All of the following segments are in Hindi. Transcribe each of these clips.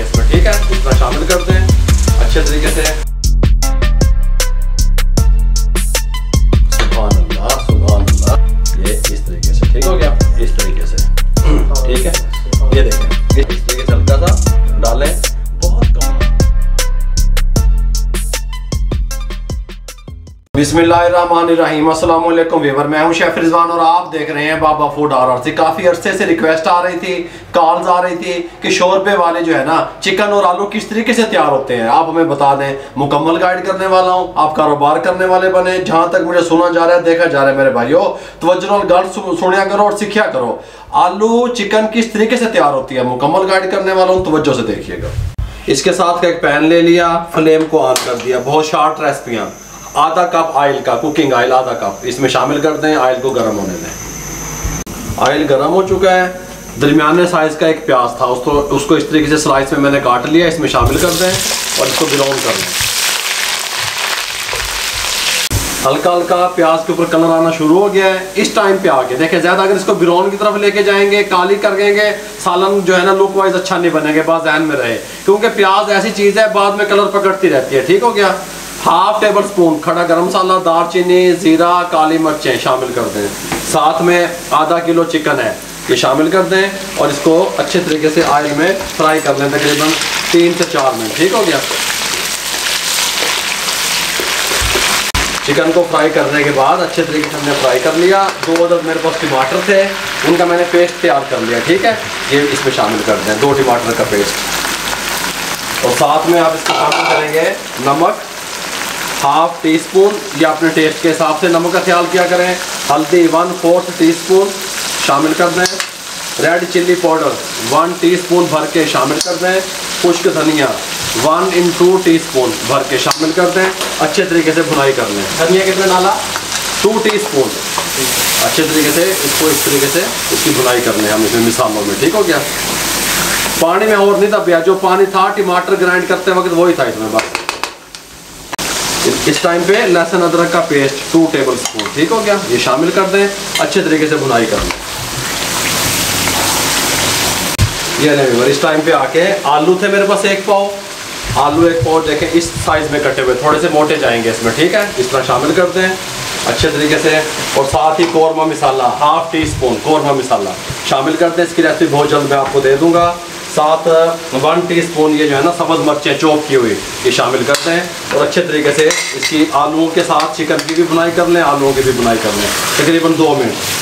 जाएंगे इसमें, ठीक है। इतना शामिल करते हैं अच्छे तरीके से। सुभान अल्लाह सुभान अल्लाह। ये इस तरीके से ठीक हो गया, इस तरीके से ठीक है। ये देखें इस तरीके से हल्का सा डालें, बहुत कम। बिस्मिल्लाहिर्रहमानिर्रहीम। अस्सलाम वालेकुम व्यूअर, मैं हूं शेफ रिजवान और आप देख रहे हैं बाबा फूड RRC। काफ़ी अरसे से रिक्वेस्ट आ रही थी, कॉल्स आ रही थी कि शोरबे वाले जो है ना चिकन और आलू किस तरीके से तैयार होते हैं, आप हमें बता दें। मुकम्मल गाइड करने वाला हूं, आप कारोबार करने वाले बने। जहां तक मुझे सुना जा रहा है, देखा जा रहा है मेरे भाइयों, तवज्जो गल सुनिया करो और सीखिया करो। आलू चिकन किस तरीके से तैयार होती है, मुकम्मल गाइड करने वाला हूँ, तवज्जो से देखिएगा। इसके साथ एक पैन ले लिया, फ्लेम को ऑन कर दिया। बहुत शार्ट रेसिपियाँ। आधा कप ऑयल का, कुकिंग ऑयल आधा कप इसमें शामिल कर दें। ऑयल को गर्म होने दें। ऑयल गर्म हो चुका है। दरमियाने साइज का एक प्याज था, उसको इस तरीके से स्लाइस में मैंने काट लिया। इसमें शामिल कर दें और इसको ब्राउन कर दें। हल्का हल्का प्याज के ऊपर कलर आना शुरू हो गया है। इस टाइम पे आके देखें, ज़्यादा अगर इसको ब्राउन की तरफ लेके जाएंगे, काली कर देंगे, सालन जो है ना लुक वाइज अच्छा नहीं बनेगा। बात ध्यान में रहे, क्योंकि प्याज ऐसी चीज़ है बाद में कलर पकड़ती रहती है। ठीक हो गया। हाफ टेबल स्पून खड़ा गरम मसाला, दालचीनी, जीरा, काली मिर्चें शामिल कर दें। साथ में आधा किलो चिकन है, ये शामिल कर दें और इसको अच्छे तरीके से ऑयल में फ्राई कर लें तकरीबन 3 से 4 मिनट। ठीक हो गया। चिकन को फ्राई करने के बाद अच्छे तरीके से हमने फ्राई कर लिया। 2 अदद मेरे पास टमाटर थे, उनका मैंने पेस्ट तैयार कर लिया। ठीक है, ये इसमें शामिल कर दें 2 टमाटर का पेस्ट। और साथ में आप इसको शामिल करेंगे नमक, हाफ टी स्पून, या अपने टेस्ट के हिसाब से नमक का ख्याल किया करें। हल्दी 1/4 टीस्पून शामिल कर दें। रेड चिल्ली पाउडर 1 टीस्पून भर के शामिल कर दें। खुश्क धनिया 1/2 टीस्पून भर के शामिल कर दें। अच्छे तरीके से भुनाई कर लें। धनिया कितना डाला? 2 टीस्पून। अच्छे तरीके से इसको इस तरीके से इसकी भुनाई कर लें हम इसमें मिसालों में। ठीक हो गया। पानी में और नहीं दबिया, जो पानी था टमाटर ग्राइंड करते वक्त वही था इसमें बस। इस टाइम पे लहसुन अदरक का पेस्ट 2 टेबल स्पून। ठीक हो गया, ये शामिल कर दें। अच्छे तरीके से भुनाई कर लें। ये नहीं, इस टाइम पे आके आलू थे मेरे पास 1 पाव। आलू 1 पाव देखें इस साइज में कटे हुए, थोड़े से मोटे जाएंगे इसमें। ठीक है, इस तरह शामिल कर दें अच्छे तरीके से। और साथ ही korma masala half teaspoon korma masala शामिल कर दें। इसकी रेसिपी बहुत जल्द मैं आपको दे दूंगा। साथ 1 टीस्पून ये जो है ना सब्ज़ मिर्चें चॉप की हुई, ये शामिल करते हैं। और अच्छे तरीके से इसकी आलूओं के साथ चिकन की भी बुनाई कर लें, आलूओं की भी बुनाई कर लें तकरीबन 2 मिनट।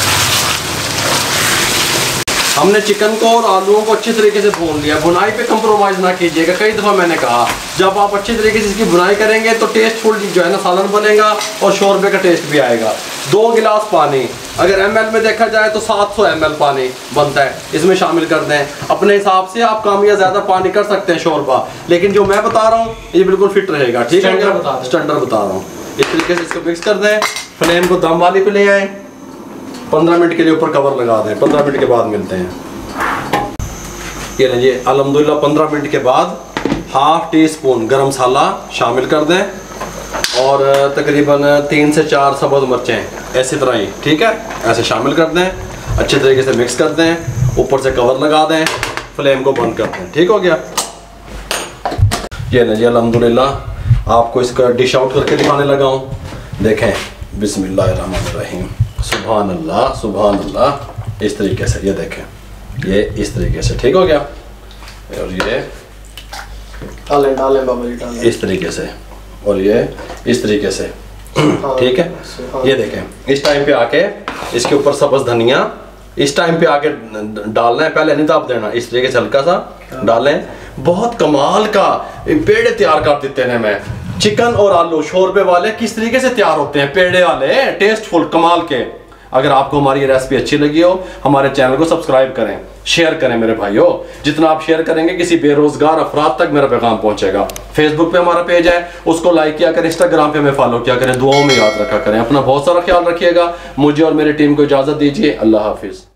हमने चिकन को और आलूओं को अच्छी तरीके से भून लिया। बुनाई पे कंप्रोमाइज़ ना कीजिएगा। कई दफ़ा मैंने कहा, जब आप अच्छी तरीके से इसकी बुनाई करेंगे तो टेस्टफुल जो है ना सालन बनेगा और शोरबे का टेस्ट भी आएगा। 2 गिलास पानी, अगर ml में देखा जाए तो 700 ml पानी बनता है, इसमें शामिल कर दें। अपने हिसाब से आप कम या ज़्यादा पानी कर सकते हैं शोरबा, लेकिन जो मैं बता रहा हूँ ये बिल्कुल फिट रहेगा। ठीक है, स्टैंडर्ड बता रहा हूँ। इस तरीके से इसको मिक्स कर दें। फ्लेम को दम वाली पे ले आए। 15 मिनट के लिए ऊपर कवर लगा दें। 15 मिनट के बाद मिलते हैं। ये लीजिए, अल्हम्दुलिल्लाह 15 मिनट के बाद हाफ टी स्पून गरम मसाला शामिल कर दें और तकरीबन 3 से 4 सब्ज़ मिर्चें ऐसी तरह ही, ठीक है, ऐसे शामिल कर दें। अच्छे तरीके से मिक्स कर दें। ऊपर से कवर लगा दें। फ्लेम को बंद कर दें। ठीक हो गया। ये लीजिए, अल्हम्दुलिल्लाह आपको इसका डिश आउट करके दिखाने लगा हूँ। देखें, बिस्मिल्लाहिर्रहमानिर्रहीम, सुभान अल्लाह सुभान अल्लाह। इस तरीके से ये देखें, ये इस तरीके से। ठीक हो गया। और ये डालें बाबा जी डालें इस तरीके से, और ये इस तरीके से। ठीक है, ये देखें। इस टाइम पे आके इसके ऊपर सब्ज़ धनिया इस टाइम पे आके डालना है, पहले नहीं दाब देना। इस तरीके से हल्का सा डालें। बहुत कमाल का पेड़े तैयार कर देते हैं। मैं चिकन और आलू शोरबे वाले किस तरीके से तैयार होते हैं, पेड़े वाले, टेस्टफुल कमाल के। अगर आपको हमारी ये रेसिपी अच्छी लगी हो, हमारे चैनल को सब्सक्राइब करें, शेयर करें मेरे भाइयों। जितना आप शेयर करेंगे किसी बेरोजगार अफराद तक मेरा पैगाम पहुंचेगा। फेसबुक पे हमारा पेज है, उसको लाइक किया करें। इंस्टाग्राम पे हमें फॉलो किया करें। दुआओं में याद रखा करें। अपना बहुत सारा ख्याल रखिएगा। मुझे और मेरी टीम को इजाज़त दीजिए। अल्लाह हाफिज़।